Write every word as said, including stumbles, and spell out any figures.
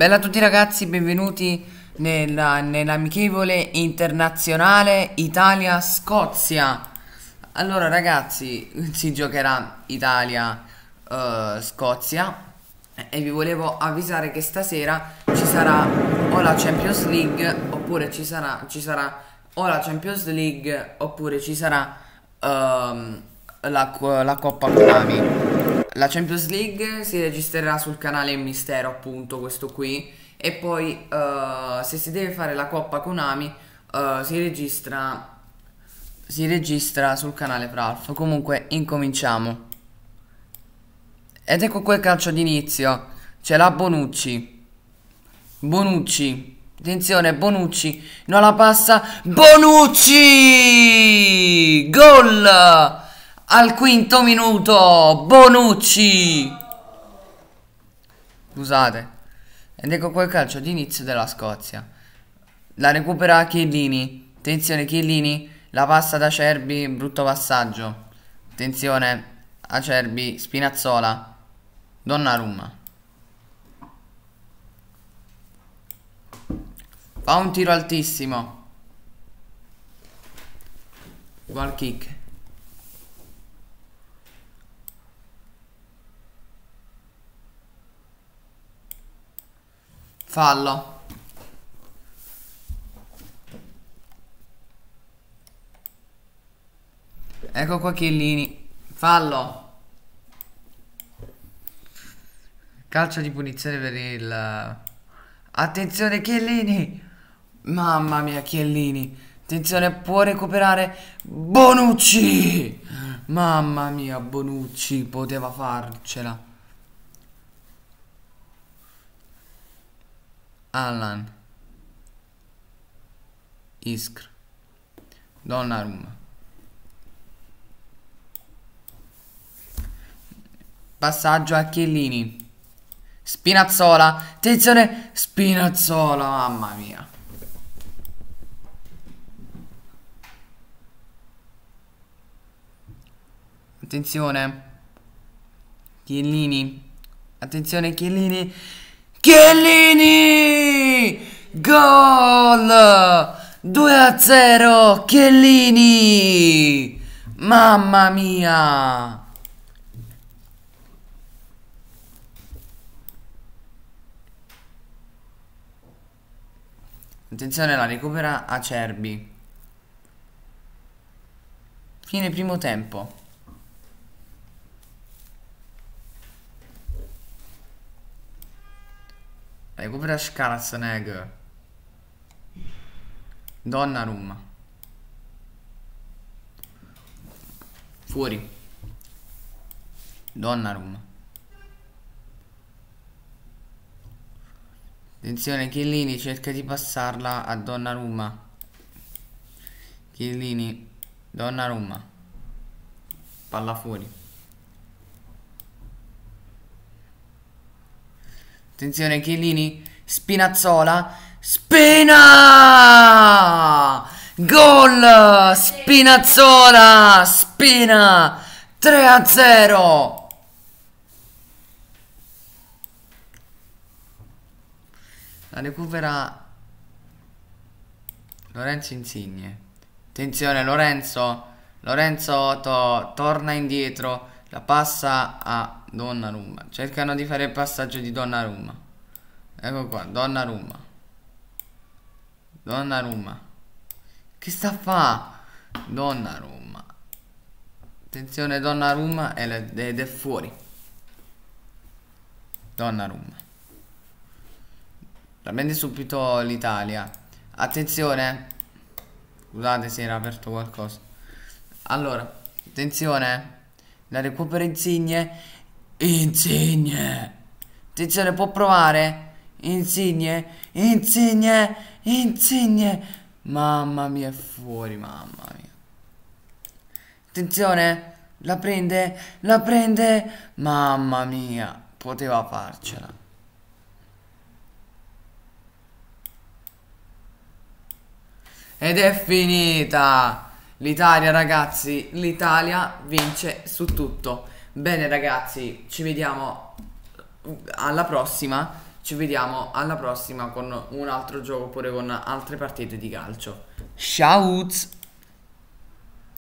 Bella a tutti ragazzi, benvenuti nella, nell'amichevole internazionale Italia-Scozia. Allora ragazzi, si giocherà Italia-Scozia e vi volevo avvisare che stasera ci sarà o la Champions League oppure ci sarà, ci sarà o la Champions League oppure ci sarà ehm, la, la Coppa Konami. La Champions League si registrerà sul canale Mistero, appunto, questo qui. E poi uh, se si deve fare la Coppa Konami uh, si registra Si registra sul canale Pralf. Comunque incominciamo. Ed ecco quel calcio d'inizio. C'è la Bonucci. Bonucci. Attenzione, Bonucci. Non la passa. Bonucci! Gol! Al quinto minuto, Bonucci. Scusate. Ed ecco quel calcio d'inizio della Scozia. La recupera Chiellini. Attenzione, Chiellini. La passa da Acerbi, brutto passaggio. Attenzione, Acerbi, Spinazzola, Donnarumma. Fa un tiro altissimo. Goal kick. Fallo. Ecco qua Chiellini. Fallo. Calcio di punizione per il... Attenzione Chiellini. Mamma mia Chiellini. Attenzione, può recuperare Bonucci. Mamma mia Bonucci poteva farcela. Allan, Iskr, Donnarumma. Passaggio a Chiellini. Spinazzola. Attenzione, Spinazzola, mamma mia. Attenzione. Chiellini. Attenzione Chiellini. Chiellini! Gol! due a zero! Chiellini! Mamma mia! Attenzione, la recupera Acerbi. Fine primo tempo. Recupera Schwarzenegger. Donnarumma. Fuori. Donnarumma. Attenzione, Chiellini cerca di passarla a Donnarumma. Chiellini. Donnarumma. Palla fuori. Attenzione Chiellini. Spinazzola. Spina! Gol! Spinazzola! Spina! tre a zero! La recupera Lorenzo Insigne. Attenzione Lorenzo. Lorenzo to torna indietro. La passa a Donnarumma. Cercano di fare il passaggio di Donnarumma. Ecco qua, Donnarumma. Donnarumma. Che sta a fa? Donnarumma. Attenzione Donnarumma ed è fuori. Donnarumma. La prende subito l'Italia. Attenzione. Scusate se era aperto qualcosa. Allora, attenzione. La recupera Insigne. Insigne. Attenzione, può provare. Insigne. Insigne. Insigne. Mamma mia, è fuori, mamma mia. Attenzione. La prende. La prende. Mamma mia. Poteva farcela. Ed è finita. L'Italia, ragazzi, l'Italia vince su tutto. Bene ragazzi, ci vediamo alla prossima. Ci vediamo alla prossima con un altro gioco oppure con altre partite di calcio. Ciao!